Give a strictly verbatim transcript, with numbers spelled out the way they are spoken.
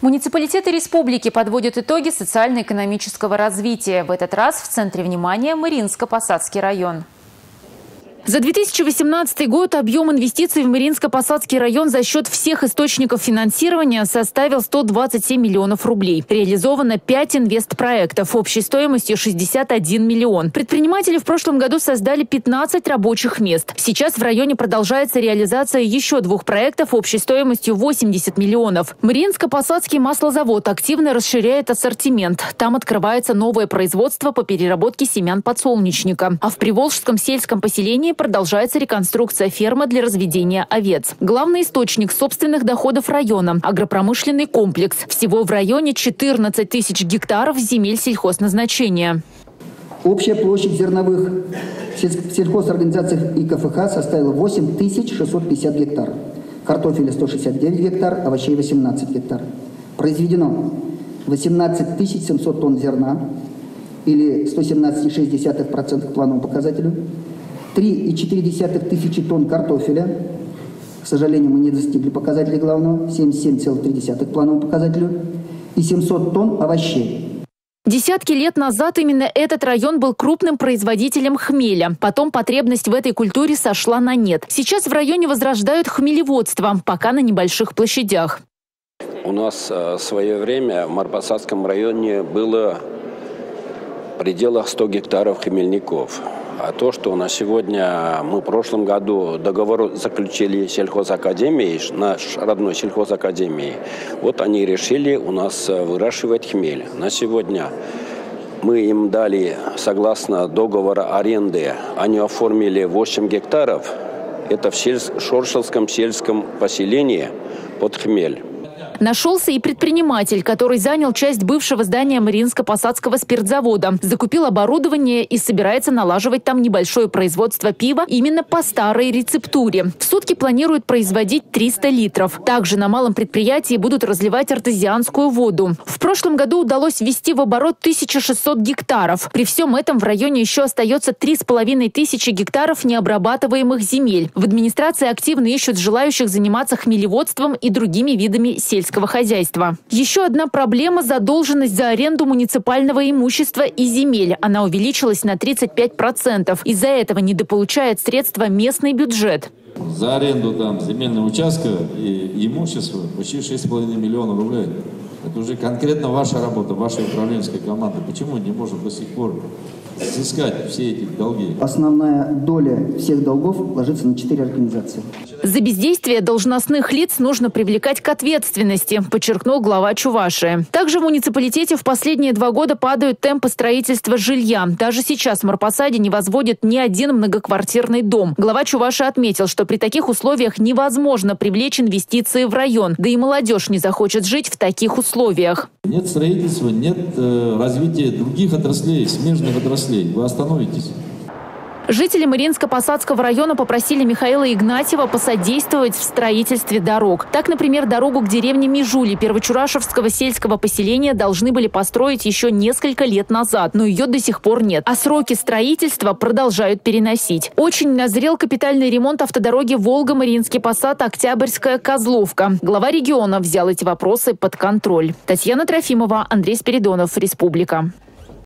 Муниципалитеты республики подводят итоги социально-экономического развития. В этот раз в центре внимания Мариинско-Посадский район. За две тысячи восемнадцатый год объем инвестиций в Мариинско-Посадский район за счет всех источников финансирования составил сто двадцать семь миллионов рублей. Реализовано пять инвестпроектов общей стоимостью шестьдесят один миллион. Предприниматели в прошлом году создали пятнадцать рабочих мест. Сейчас в районе продолжается реализация еще двух проектов общей стоимостью восемьдесят миллионов. Мариинско-Посадский маслозавод активно расширяет ассортимент. Там открывается новое производство по переработке семян подсолнечника. А в Приволжском сельском поселении продолжается реконструкция фермы для разведения овец. Главный источник собственных доходов района – агропромышленный комплекс. Всего в районе четырнадцать тысяч гектаров земель сельхозназначения. Общая площадь зерновых в сельхозорганизациях и ка эф ха составила восемь тысяч шестьсот пятьдесят гектаров. Картофеля сто шестьдесят девять гектар, овощей восемнадцать гектар. Произведено восемнадцать тысяч семьсот тонн зерна или сто семнадцать целых шесть десятых процента к плановому показателю. три целых четыре десятых тысячи тонн картофеля. К сожалению, мы не достигли показателей главного. семьдесят семь целых три десятых к плановому показателю. И семьсот тонн овощей. Десятки лет назад именно этот район был крупным производителем хмеля. Потом потребность в этой культуре сошла на нет. Сейчас в районе возрождают хмелеводство, пока на небольших площадях. У нас в свое время в Марпосадском районе было в пределах ста гектаров хмельников. А то, что на сегодня мы в прошлом году договор заключили с сельхозакадемией, наш родной сельхозакадемией, вот они решили у нас выращивать хмель. На сегодня мы им дали, согласно договора аренды, они оформили восемь гектаров. Это в сельск- Шоршелском сельском поселении под хмель. Нашелся и предприниматель, который занял часть бывшего здания Мариинско-Посадского спиртзавода, закупил оборудование и собирается налаживать там небольшое производство пива именно по старой рецептуре. В сутки планирует производить триста литров. Также на малом предприятии будут разливать артезианскую воду. В прошлом году удалось ввести в оборот тысячу шестьсот гектаров. При всем этом в районе еще остается три с половиной тысячи гектаров необрабатываемых земель. В администрации активно ищут желающих заниматься хмелеводством и другими видами сельского хозяйства. Еще одна проблема – задолженность за аренду муниципального имущества и земель. Она увеличилась на тридцать пять процентов. Из-за этого недополучает средства местный бюджет. За аренду там земельного участка и имущества почти шесть с половиной миллионов рублей. Это уже конкретно ваша работа, вашей управленческой команды. Почему не может до сих пор взыскать все эти долги? Основная доля всех долгов ложится на четыре организации. За бездействие должностных лиц нужно привлекать к ответственности, подчеркнул глава Чувашии. Также в муниципалитете в последние два года падают темпы строительства жилья. Даже сейчас в Марпосаде не возводят ни один многоквартирный дом. Глава Чувашии отметил, что при таких условиях невозможно привлечь инвестиции в район. Да и молодежь не захочет жить в таких условиях. Нет строительства, нет э, развития других отраслей, смежных отраслей. Вы остановитесь. Жители Мариинско-Посадского района попросили Михаила Игнатьева посодействовать в строительстве дорог. Так, например, дорогу к деревне Межули Первочурашевского сельского поселения должны были построить еще несколько лет назад, но ее до сих пор нет. А сроки строительства продолжают переносить. Очень назрел капитальный ремонт автодороги Волга-Мариинский Посад, Октябрьская, Козловка. Глава региона взял эти вопросы под контроль. Татьяна Трофимова, Андрей Спиридонов, Республика.